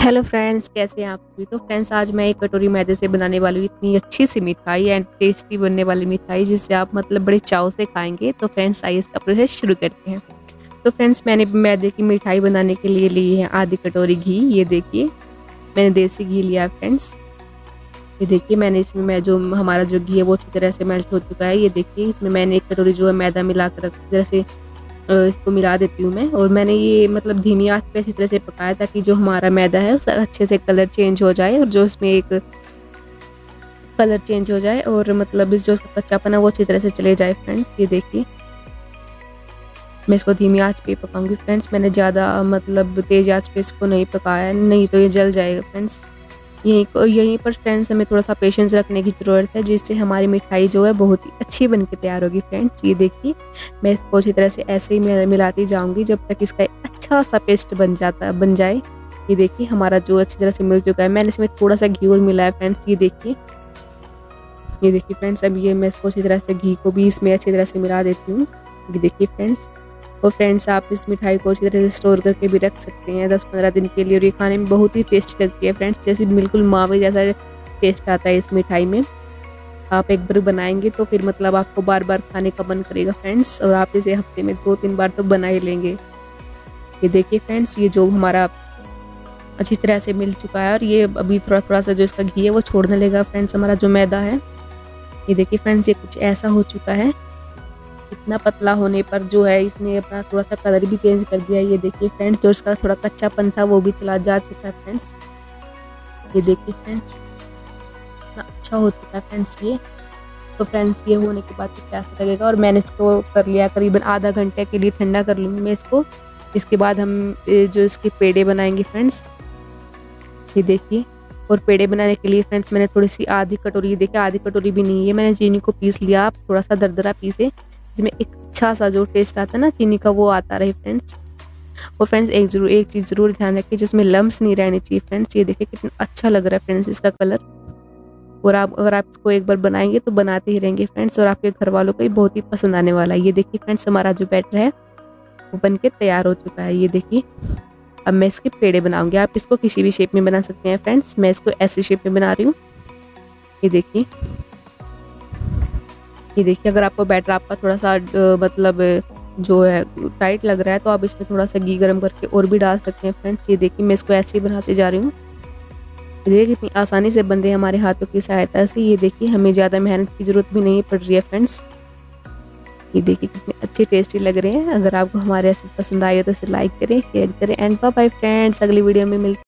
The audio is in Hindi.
हेलो फ्रेंड्स, कैसे हैं आप सभी। तो फ्रेंड्स, आज मैं एक कटोरी मैदे से बनाने वाली हूँ इतनी अच्छी सी मिठाई एंड टेस्टी बनने वाली मिठाई, जिससे आप बड़े चाव से खाएंगे। तो फ्रेंड्स, आइए इसका प्रोसेस शुरू करते हैं। तो फ्रेंड्स, मैंने मैदे की मिठाई बनाने के लिए ली है आधी कटोरी घी। ये देखिए, मैंने देसी घी लिया है फ्रेंड्स। ये देखिए, मैंने इसमें हमारा जो घी है वो अच्छी तरह से मेल्ट हो चुका है। ये देखिए, इसमें मैंने एक कटोरी जो है मैदा मिला कर अच्छी तरह से इसको मिला देती हूँ मैं। और मैंने ये धीमी आंच पे अच्छी तरह से पकाया, ताकि जो हमारा मैदा है उसका अच्छे से कलर चेंज हो जाए, और जो इसमें एक कलर चेंज हो जाए और इस जो उसका कच्चापन है वो अच्छी तरह से चले जाए। फ्रेंड्स, ये देखिए, मैं इसको धीमी आंच पे पकाऊंगी। फ्रेंड्स, मैंने ज़्यादा तेज़ आंच पे इसको नहीं पकाया, नहीं तो ये जल जाएगा। फ्रेंड्स, यहीं पर फ्रेंड्स हमें थोड़ा सा पेशेंस रखने की ज़रूरत है, जिससे हमारी मिठाई जो है बहुत ही अच्छी बन के तैयार होगी। फ्रेंड्स, ये देखिए, मैं इसको अच्छी तरह से ऐसे ही मिलाती जाऊंगी जब तक इसका एक अच्छा सा पेस्ट बन जाए। ये देखिए, हमारा जो अच्छी तरह से मिल चुका है। मैंने इसमें थोड़ा सा घी और मिलाया फ्रेंड्स। ये देखिए फ्रेंड्स, अब ये मैं इसको अच्छी तरह से घी को भी इसमें अच्छी तरह से मिला देती हूँ। ये देखिए फ्रेंड्स, और फ्रेंड्स, आप इस मिठाई को अच्छी तरह से स्टोर करके भी रख सकते हैं 10-15 दिन के लिए, और ये खाने में बहुत ही टेस्टी लगती है फ्रेंड्स। जैसे बिल्कुल मावे जैसा टेस्ट आता है इस मिठाई में। आप एक बार बनाएंगे तो फिर आपको बार बार खाने का मन करेगा फ्रेंड्स, और आप इसे हफ्ते में 2-3 बार तो बना ही लेंगे। ये देखिए फ्रेंड्स, ये जो हमारा अच्छी तरह से मिल चुका है, और ये अभी थोड़ा थोड़ा सा जो इसका घी है वो छोड़ने लगेगा फ्रेंड्स, हमारा जो मैदा है। ये देखिए फ्रेंड्स, ये कुछ ऐसा हो चुका है। इतना पतला होने पर जो है इसने अपना थोड़ा सा कलर भी चेंज कर दिया। ये देखिए फ्रेंड्स, जो इसका थोड़ा कच्चापन था वो भी चला जा चुका है फ्रेंड्स। ये देखिए फ्रेंड्स, इतना अच्छा हो चुका है फ्रेंड्स ये। तो फ्रेंड्स, ये होने के बाद कैसा लगेगा, और मैंने इसको कर लिया करीबन आधा घंटे के लिए ठंडा कर लूँगी मैं इसको। इसके बाद हम जो इसके पेड़े बनाएंगे फ्रेंड्स। ये देखिए, और पेड़े बनाने के लिए फ्रेंड्स मैंने थोड़ी सी आधी कटोरी, देखिए आधी कटोरी भी नहीं है, मैंने चीनी को पीस लिया। आप थोड़ा सा दरदरा पीसे, जिसमें एक अच्छा सा जो टेस्ट आता है ना चीनी का, वो आता रहे फ्रेंड्स। और फ्रेंड्स, एक चीज़ ज़रूर ध्यान रखिए, जिसमें लम्स नहीं रहनी चाहिए फ्रेंड्स। ये देखिए कितना अच्छा लग रहा है फ्रेंड्स इसका कलर। और अगर आप इसको एक बार बनाएंगे तो बनाते ही रहेंगे फ्रेंड्स, और आपके घर वालों को ये बहुत ही पसंद आने वाला है। ये देखिए फ्रेंड्स, हमारा जो बैटर है वो बन के तैयार हो चुका है। ये देखिए, अब मैं इसके पेड़े बनाऊंगी। आप इसको किसी भी शेप में बना सकते हैं फ्रेंड्स, मैं इसको ऐसी शेप में बना रही हूँ। ये देखिए, अगर आपको बैटर आपका थोड़ा सा जो है टाइट लग रहा है, तो आप इसमें थोड़ा सा घी गर्म करके और भी डाल सकते हैं फ्रेंड्स। ये देखिए, मैं इसको ऐसे ही बनाते जा रही हूँ। ये देखिए कितनी आसानी से बन रही है हमारे हाथों की सहायता से। ये देखिए, हमें ज़्यादा मेहनत की जरूरत भी नहीं पड़ रही है फ्रेंड्स। ये देखिए कितने अच्छे टेस्टी लग रहे हैं। अगर आपको हमारे ऐसे पसंद आए तो इसे लाइक करें, शेयर करें, एंड बाय बाय फ्रेंड्स। अगली वीडियो में मिलते हैं।